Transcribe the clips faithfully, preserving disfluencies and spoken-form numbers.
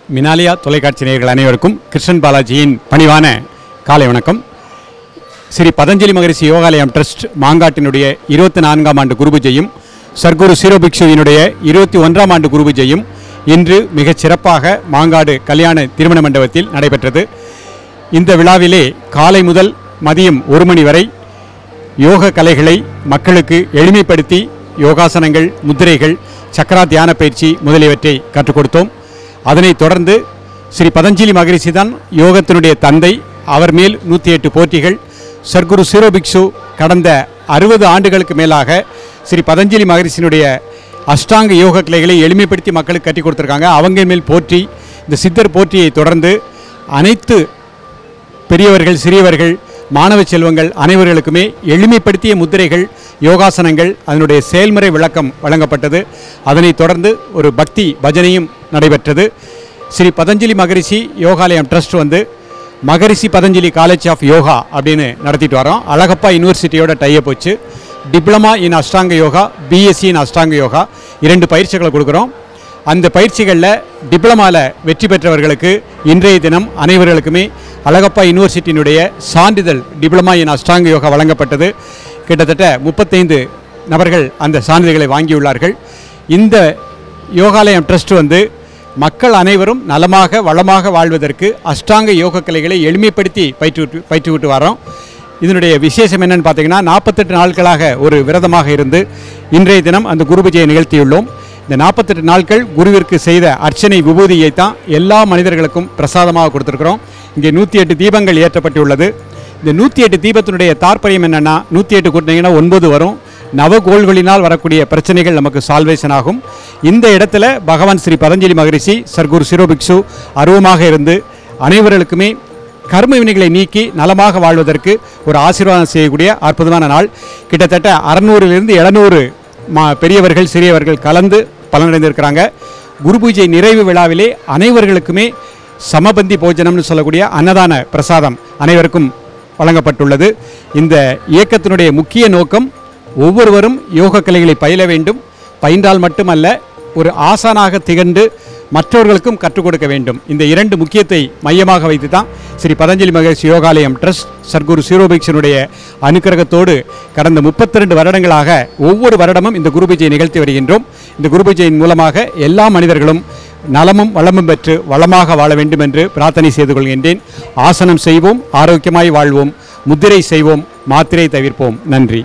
மினாலியா தொலைக்காட்சி நேயர்கள் அனைவருக்கும் கிருஷ்ணன் பாலாஜியின் பணிவான காலை வணக்கம். ஸ்ரீ பதஞ்சலி மகரிஷி யோகாலயம் ட்ரஸ்ட் மாங்காட்டினுடைய இருபத்தி நான்காம் ஆண்டு குருபூஜையும் சர்க்குரு சிரோபிக்ஷுவினுடைய இருபத்தி ஒன்றாம் ஆண்டு குருபூஜையும் இன்று மிகச் சிறப்பாக மாங்காடு கல்யாண திருமண மண்டபத்தில் நடைபெற்றது. இந்த விழாவிலே காலை முதல் மதியம் ஒரு மணி வரை யோக கலைகளை மக்களுக்கு எளிமைப்படுத்தி யோகாசனங்கள், முத்திரைகள், சக்கரா தியான பயிற்சி முதலியவற்றை கற்றுக் கொடுத்தோம். அதனைத் தொடர்ந்து ஸ்ரீ பதஞ்சலி மகரிஷி தான் யோகத்தினுடைய தந்தை. அவர் மேல் நூற்றி எட்டு போற்றிகள். சர்க்குரு சிரோபிக்ஷு கடந்த அறுபது ஆண்டுகளுக்கு மேலாக ஸ்ரீ பதஞ்சலி மகரிஷியினுடைய அஷ்டாங்க யோக கலைகளை எளிமைப்படுத்தி மக்களுக்கு கற்றுக் கொடுத்துருக்காங்க. அவங்க மேல் போற்றி, இந்த சித்தர் போற்றியை தொடர்ந்து அனைத்து பெரியவர்கள், சிறியவர்கள், மாணவ செல்வங்கள் அனைவர்களுக்குமே எளிமைப்படுத்திய முத்திரைகள், யோகாசனங்கள், அதனுடைய செயல்முறை விளக்கம் வழங்கப்பட்டது. அதனைத் தொடர்ந்து ஒரு பக்தி பஜனையும் நடைபெற்றது. ஸ்ரீ பதஞ்சலி மகரிஷி யோகாலயம் ட்ரஸ்ட் வந்து மகரிஷி பதஞ்சலி காலேஜ் ஆஃப் யோகா அப்படின்னு நடத்திட்டு வரோம். அழகப்பா யூனிவர்சிட்டியோட டைப் வச்சு diploma in Ashtanga yoga, BSc இன் அஷ்டாங்க யோகா இரண்டு பயிற்சிகளை கொடுக்குறோம். அந்த பயிற்சிகளில் டிப்ளமாவில் வெற்றி பெற்றவர்களுக்கு இன்றைய தினம் அனைவர்களுக்குமே அழகப்பா யூனிவர்சிட்டியினுடைய சான்றிதழ் டிப்ளமா இன் அஷ்டாங்க யோகா வழங்கப்பட்டது. கிட்டத்தட்ட முப்பத்தைந்து நபர்கள் அந்த சான்றிதழ்களை வாங்கியுள்ளார்கள். இந்த யோகாலயம் ட்ரஸ்ட் வந்து மக்கள் அனைவரும் நலமாக வளமாக வாழ்வதற்கு அஷ்டாங்க யோக கலைகளை எளிமைப்படுத்தி பயிற்று பயிற்றுவிட்டு வரோம். இதனுடைய விசேஷம் என்னென்னு பார்த்தீங்கன்னா, நாற்பத்தெட்டு நாட்களாக ஒரு விரதமாக இருந்து இன்றைய தினம் அந்த குரு பூஜையை நிகழ்த்தியுள்ளோம். இந்த நாற்பத்தெட்டு நாட்கள் குருவிற்கு செய்த அர்ச்சனை விபூதியை தான் எல்லா மனிதர்களுக்கும் பிரசாதமாக கொடுத்துருக்குறோம். இங்கே நூற்றி எட்டு தீபங்கள் ஏற்றப்பட்டுள்ளது. இந்த நூற்றி எட்டு தீபத்தினுடைய தாற்பயம் என்னென்னா, நூற்றி எட்டு கூட்டினீங்கன்னா ஒன்பது வரும். நவகோள்களினால் வரக்கூடிய பிரச்சனைகள் நமக்கு சால்வேஷன் ஆகும். இந்த இடத்துல பகவான் ஸ்ரீ பதஞ்சலி மகரிஷி சர்க்குரு சிரோபிக்ஷு அருவமாக இருந்து அனைவர்களுக்குமே கர்ம வினைகளை நீக்கி நலமாக வாழ்வதற்கு ஒரு ஆசீர்வாதம் செய்யக்கூடிய அற்புதமான நாள். கிட்டத்தட்ட அறுநூறிலிருந்து எழுநூறு மா பெரியவர்கள், சிறியவர்கள் கலந்து பலனடைந்திருக்கிறாங்க. குரு பூஜை நிறைவு விழாவிலே அனைவர்களுக்குமே சமபந்தி போஜனம்னு சொல்லக்கூடிய அன்னதான பிரசாதம் அனைவருக்கும் வழங்கப்பட்டுள்ளது. இந்த இயக்கத்தினுடைய முக்கிய நோக்கம் ஒவ்வொருவரும் யோக கலைகளை பயில வேண்டும். பயின்றால் மட்டுமல்ல, ஒரு ஆசானாக திகழ்ந்து மற்றவர்களுக்கும் கற்றுக் கொடுக்க வேண்டும். இந்த இரண்டு முக்கியத்தை மையமாக வைத்து தான் ஸ்ரீ பதஞ்சலி மகரிஷி யோகாலயம் ட்ரஸ்ட் சர்க்குரு சிரோபிக்ஷனுடைய அனுக்கிரகத்தோடு கடந்த முப்பத்தி ரெண்டு வருடங்களாக ஒவ்வொரு வருடமும் இந்த குரு பூஜையை நிகழ்த்தி வருகின்றோம். இந்த குரு பூஜையின் மூலமாக எல்லா மனிதர்களும் நலமும் வளமும் பெற்று வளமாக வாழ வேண்டும் என்று பிரார்த்தனை செய்து கொள்கின்றேன். ஆசனம் செய்வோம், ஆரோக்கியமாய் வாழ்வோம், முத்திரை செய்வோம், மாத்திரை தவிர்ப்போம். நன்றி.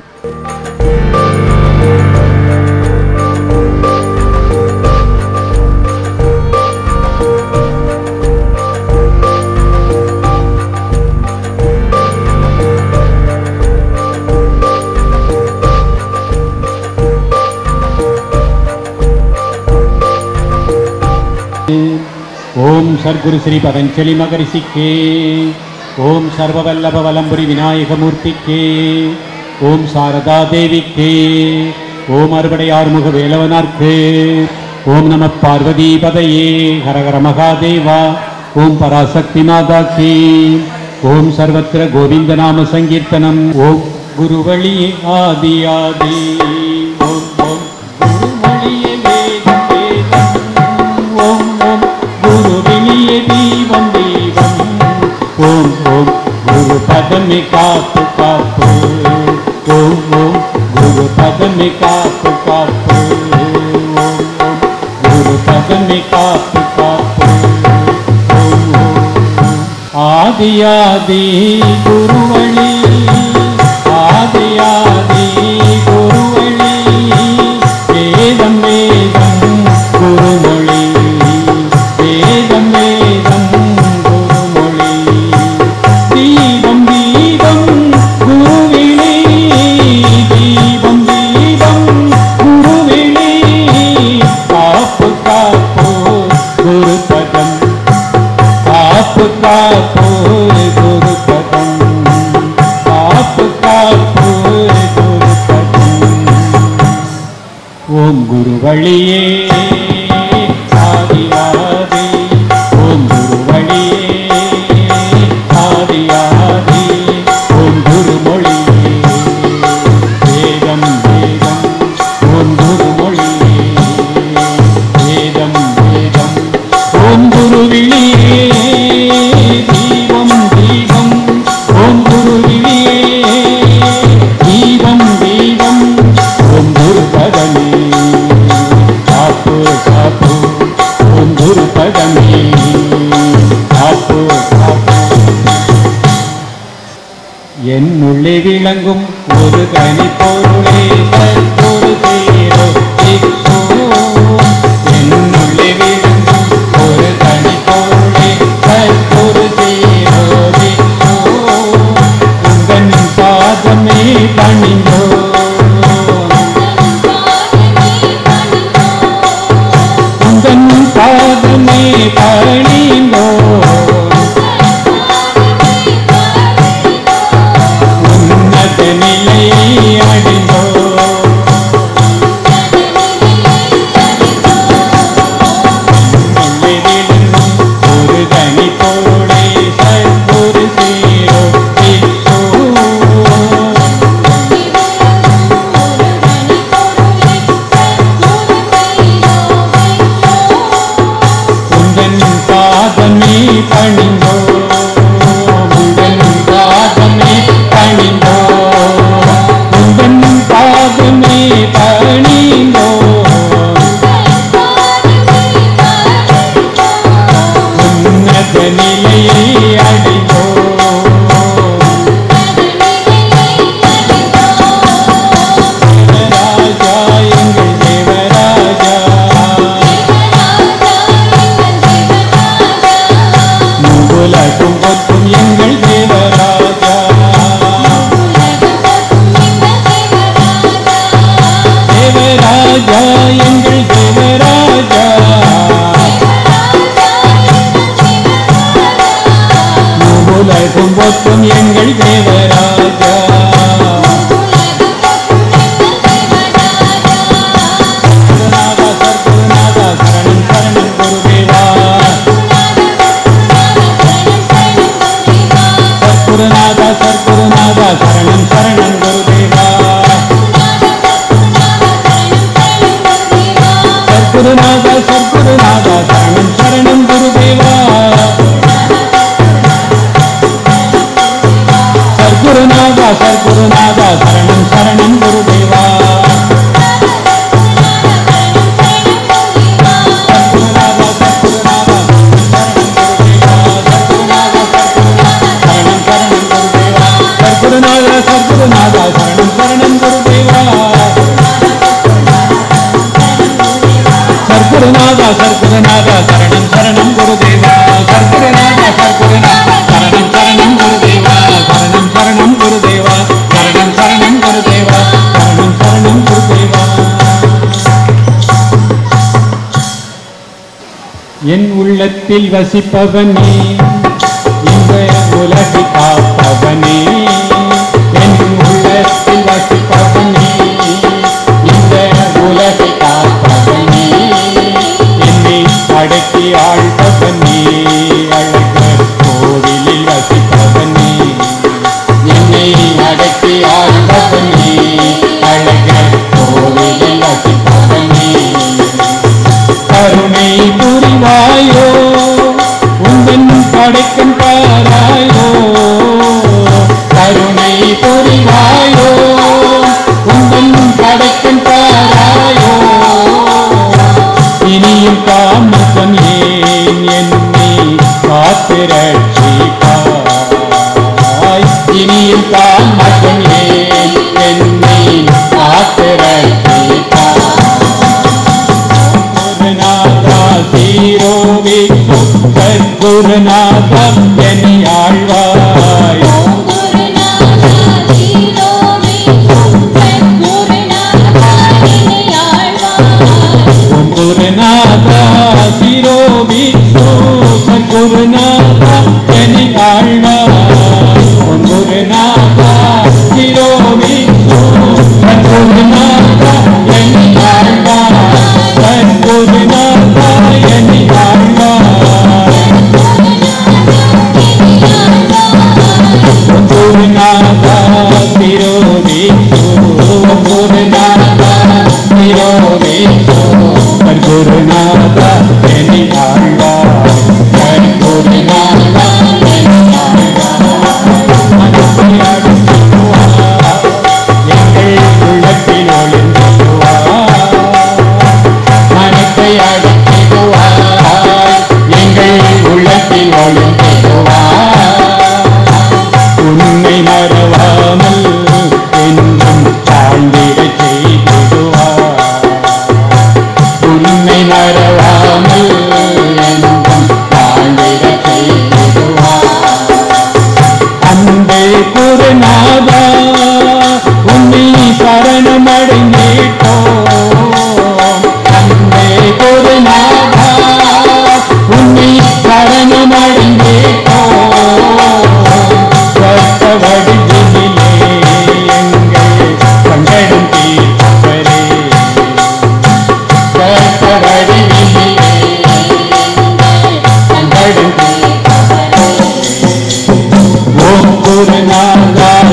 ஓம் சர்க்குரு ஸ்ரீ பதஞ்சலி மகரிஷிக்கே, ஓம் சர்வவல்லப வலம்புரி விநாயகமூர்த்திக்கே, ஓம் சாரதா தேவிக்கே, ஓம் அறுபடை ஆறுமுக வேலவனார்க்கு, ஓம் நம பார்வதி பதையே, ஹரஹர மகாதேவா, ஓம் பராசக்தி மாதாக்கே, ஓம் சர்வத்திர கோவிந்த நாம சங்கீர்த்தனம், ஓம் குருவழியே ஆதி ஆதி, ஓம் ஓம் குருவழியே வேதம் வேதம், ஓம் ஓம் குருவினியே தீபம் தீபம், ஓம் ஓம் குரு பதமே காப்பு காப்பு, ஓம் ஓம் குரு பதமே காப்பு காப்பு, ஓம் ஓம் குரு பதமே காப்பு காப்பு, ஓம் ஓம் ஆதி ஆதி குருவழி, ஆதி ஆதி குருவழி, வேதம் வேதம் குருமொழி, வேதம் வேதம் குருமொழி, தீபம் தீபம் குருவிழி, தீபம் தீபம் குருவிழி, காப்பு காப்பு குருபதம், காப்பு காப்பு குருபதம், காப்பதமே காப்பு காப்பு. என் உள்ளே விளங்கும் ஒரு தனி பொருளே சத்குரு சீரோ பிக்ஷு. என் உள்ளே விளங்கும் ஒரு தனி பொருளே சத்குரு சீரோ பிக்ஷு. உந்தன் பாதமே பணிந்தோ உந்தன் பாதமே பணிந்தோ உன்னத நிலையை அடைந்தோ. ஒரு தனி பொருளை சத்குரு சீரோ பிக்ஷு. உந்தன் பாதமே பணிந்தோ உந்தன் பாதமே பணிந்தோ உந்தன் பாதமே பணிந்தோ உன்னத நிலையை அடைந்தோ. தேவராஜா எங்கள் தேவராஜா உலகும் பொத்தும் எங்கள் தேவராஜா. தேவராஜா எங்கள் தேவராஜா உலகும் பொத்தும் எங்கள் தேவராஜா. சர்க்குருநாதா சர்க்குருநாதா சரணம் சரணம் குருதேவா. சர்க்குருநாதா சர்க்குருநாதா சரணம் சரணம் குருதேவா. சர்க்குருநாதா சர்க்குருநாதா சரணம் சரணம் குருதேவா. சர்க்குருநாதா சர்க்குருநாதா சரணம் சரணம் குருதேவா. சர்க்குருநாதா சர்க்குருநாதா சரணம் குருதேவா. சர்க்குருநாதா சர்க்குருநாதா சரணம் சரணம் குருதேவா. சர்க்குருநாதா சர்க்குருநாதா சரணம் சரணம் குருதேவா. சர்க்குருநாதா சர்க்குருநாதா சரணம் சரணம் குருதேவா. சரணம் சரணம் குருதேவா. சரணம் சரணம் குருதேவா. சரணம் சரணம் குருதேவா. என் உள்ளத்தில் வசிப்பவனே இந்த உலகை காப்பவனே. என் உள்ளத்தில் வசிப்பவனே இந்த உலகை காப்பவனே. என்னை அடக்கி ஆழ்பவனே அழகர் கோவிலில் வசிப்பவனே. என்னை அடக்கி ஆழ்பவனே அழகர் கோவிலில் வசிப்பவனே. கருணை புரிவாயோ உந்தன் படைக்கும் பாராயோ. கருணை புரிவாயோ உந்தன் படைக்கும் பாராயோ. இனியும் தாமசம் ஏன் என்னை காத்து ரட்சிப்பாய். இனியும் தாமசம் ஏன் என்னை காத்து ரட்சிப்பாய். குருநாதா சீரோ பிக்ஷு சத்குருநாதா என்னை ஆழ்வாய். குருநாதா சீரோ பிக்ஷு சத்குருநாதா என்னை ஆழ்வாய். குருநாதா சீரோ பிக்ஷு சத்குருநாதா என்னை ஆழ்வாய். சத்குருநாதா என்னை ஆழ்வாய்.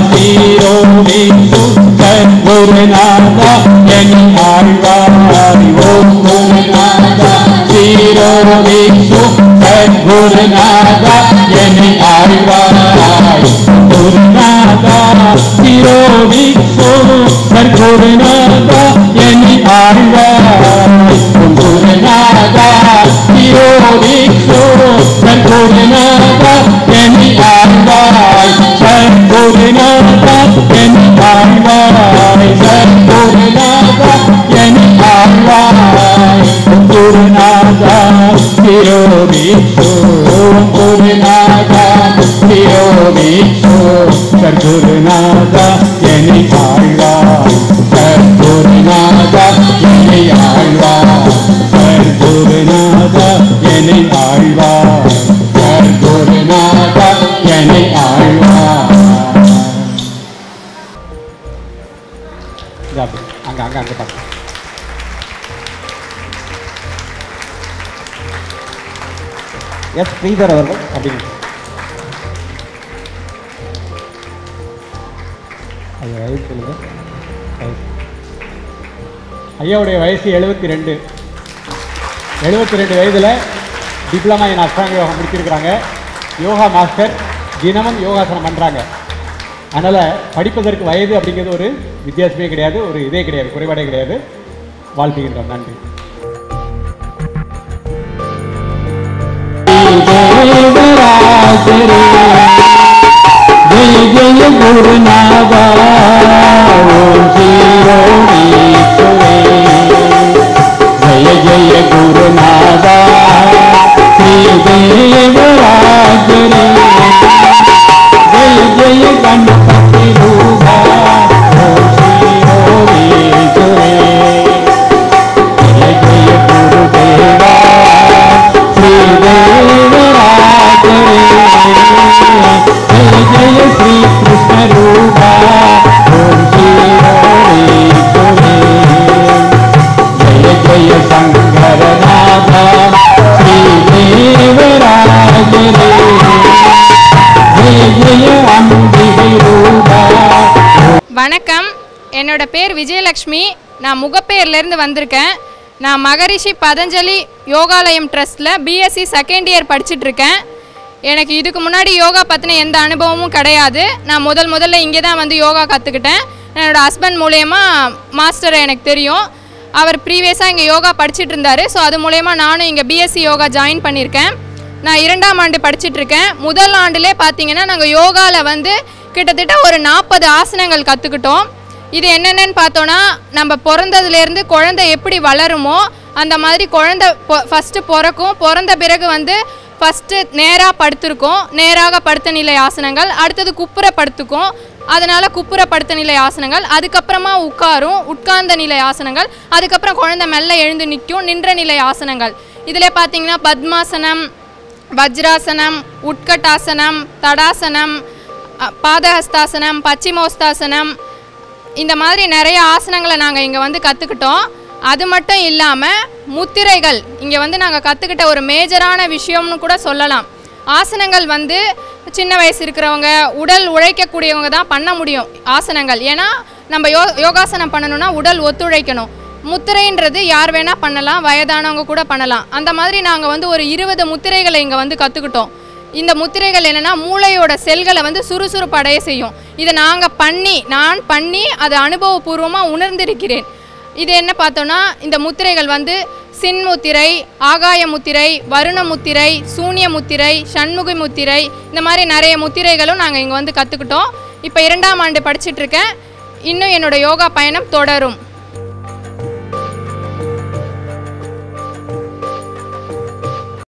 சீரோடிசு சத்குருநாதா என்னை ஆழ்வாய் ஓம் குருநாதா சீரோடிசு சத்குருநாதா என்னை ஆழ்வாய் குருநாதா சீரோடிசு சத்குருநாதா என்னை ஆழ்வாய் குருநாதா சீரோடிசு சத்குருநாதா என்னை ஆழ்வாய் சத்குருநாதா என்னை ஆழ்வாய் சத்குருநாதா என்னை ஆழ்வாய் குருநாதா சீரோடிசு குருநாதா சீரோடிசு சத்குருநாதா என்னை ஆழ்வாய் சத்குருநாதா என்னை ஆழ்வாய் சத்குருநாதா என்னை ஆழ்வாய் சத்குருநாதா என்னை ஆழ்வாய். அங்கே அங்கே அங்கே பார்த்து எஸ் ஸ்ரீதர் அவர்கள் அப்படின்னு ஐயா வயசு சொல்லுங்க. வயசு ஐயாவுடைய வயசு எழுபத்தி ரெண்டு எழுபத்தி ரெண்டு வயதில் diploma in Ashtanga yoga முடிச்சிருக்கிறாங்க. Yoga master, தினமும் யோகாசனம் பண்ணுறாங்க. அதனால் படிப்பதற்கு வயது அப்படிங்கிறது ஒரு வித்தியாசமே கிடையாது, ஒரு இதே கிடையாது, குறைபாடே கிடையாது. வாழ்த்துகின்றோம். நன்றி. ஜெய ஜெய குருநாதா ஓம் சீரோடீஸ்வரே ஜெய ஜெய குருநாதா ஸ்ரீ தேவராஜரே ஜெய ஜெய கணபதி ரூபா ஓம் சீரோடீஸ்வரே ஜெய ஜெய குருதேவா ஸ்ரீ தேவராஜரே जय जय श्री कृष्ण रूपा ओम श्रीहरिपुरे जय जय शंकर नाथा श्री देवराज रे जय जय अम्बिके रूपा. வணக்கம், என்னோட பேர் விஜயலக்ஷ்மி. நான் முகப்பேர்லேருந்து வந்திருக்கேன். நான் மகரிஷி பதஞ்சலி யோகாலயம் ட்ரஸ்ட்டில் பிஎஸ்சி செகண்ட் இயர் படிச்சுட்ருக்கேன். எனக்கு இதுக்கு முன்னாடி யோகா பற்றின எந்த அனுபவமும் கிடையாது. நான் முதல் முதல்ல இங்கே தான் வந்து யோகா கற்றுக்கிட்டேன். என்னோடய ஹஸ்பண்ட் மூலயமா மாஸ்டர் எனக்கு தெரியும். அவர் ப்ரீவியஸாக இங்கே யோகா படிச்சுட்டு இருந்தார். ஸோ அது மூலயமா நானும் இங்கே பிஎஸ்சி யோகா ஜாயின் பண்ணியிருக்கேன். நான் இரண்டாம் ஆண்டு படிச்சுட்ருக்கேன். முதல் ஆண்டுலே பார்த்தீங்கன்னா நாங்கள் யோகாவில் வந்து கிட்டத்தட்ட ஒரு நாற்பது ஆசனங்கள் கற்றுக்கிட்டோம். இது என்னென்னு பார்த்தோன்னா, நம்ம பிறந்ததுலேருந்து குழந்தை எப்படி வளருமோ அந்த மாதிரி குழந்தை பொ ஃபஸ்ட்டு பிறக்கும். பிறந்த பிறகு வந்து ஃபஸ்ட்டு நேராக படுத்திருக்கும், நேராக படுத்த நிலை ஆசனங்கள். அடுத்தது குப்புற படுத்துக்கும், அதனால் குப்புற படுத்த நிலை ஆசனங்கள். அதுக்கப்புறமா உட்காரும், உட்கார்ந்த நிலை ஆசனங்கள். அதுக்கப்புறம் குழந்தை மெல்ல எழுந்து நிற்கும், நின்ற நிலை ஆசனங்கள். இதில் பார்த்திங்கன்னா பத்மாசனம், வஜ்ராசனம், உட்கட்டாசனம், தடாசனம், பாதஹஸ்தாசனம், பச்சிமோஸ்தாசனம், இந்த மாதிரி நிறைய ஆசனங்களை நாங்கள் இங்கே வந்து கற்றுக்கிட்டோம். அது மட்டும் இல்லாமல் முத்திரைகள் இங்கே வந்து நாங்கள் கற்றுக்கிட்ட ஒரு மேஜரான விஷயம்னு கூட சொல்லலாம். ஆசனங்கள் வந்து சின்ன வயசு இருக்கிறவங்க, உடல் உழைக்கக்கூடியவங்க தான் பண்ண முடியும் ஆசனங்கள். ஏன்னா நம்ம யோ யோகாசனம் பண்ணணும்னா உடல் ஒத்துழைக்கணும். முத்திரைன்றது யார் வேணால் பண்ணலாம், வயதானவங்க கூட பண்ணலாம். அந்த மாதிரி நாங்கள் வந்து ஒரு இருபது முத்திரைகளை இங்கே வந்து கற்றுக்கிட்டோம். இந்த முத்திரைகள் என்னென்னா மூளையோட செல்களை வந்து சுறுசுறுப்படைய செய்யும். இதை நாங்கள் பண்ணி நான் பண்ணி அதை அனுபவபூர்வமாக உணர்ந்திருக்கிறேன். இது என்ன பார்த்தோன்னா, இந்த முத்திரைகள் வந்து சின்முத்திரை, ஆகாய முத்திரை, வருண முத்திரை, சூன்ய முத்திரை, சண்முகி முத்திரை, இந்த மாதிரி நிறைய முத்திரைகளும் நாங்கள் இங்கே வந்து கற்றுக்கிட்டோம். இப்போ இரண்டாம் ஆண்டு படிச்சுட்ருக்கேன். இன்னும் என்னோடய யோகா பயணம் தொடரும்.